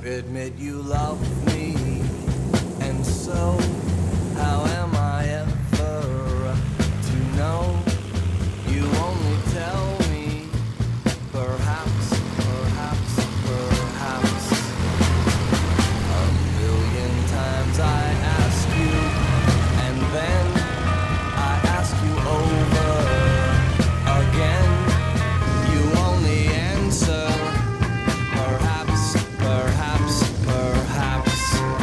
admit you love me, and so how am I ever to know? You only tell me, perhaps, perhaps, perhaps. A million times I ask you, and then I ask you over again. You only answer, perhaps, perhaps, perhaps.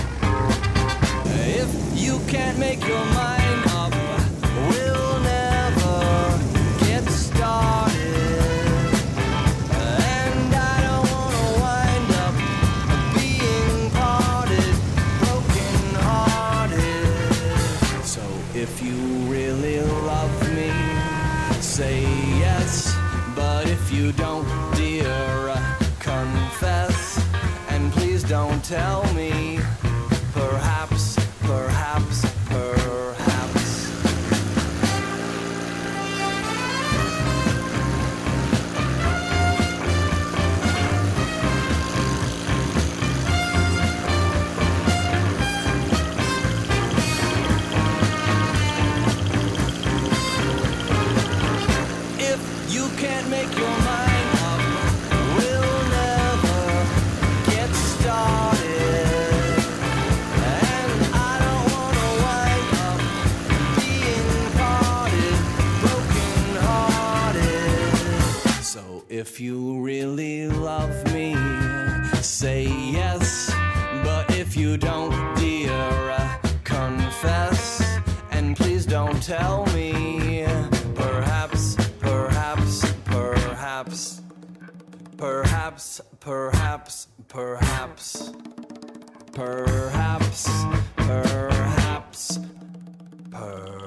If you can't make your mind up, we'll never get started. And I don't wanna wind up being parted, broken hearted. So if you really love me, say yes. But if you don't, dear, confess. And please don't tell me, perhaps, perhaps, perhaps. If you can't make your mind up, we'll never get started. And I don't wanna wind up being parted, broken hearted. So if you really love me, say yes. But if you don't, dear, confess. And please don't tell me, perhaps, perhaps, perhaps, perhaps, perhaps, perhaps, perhaps, perhaps, perhaps.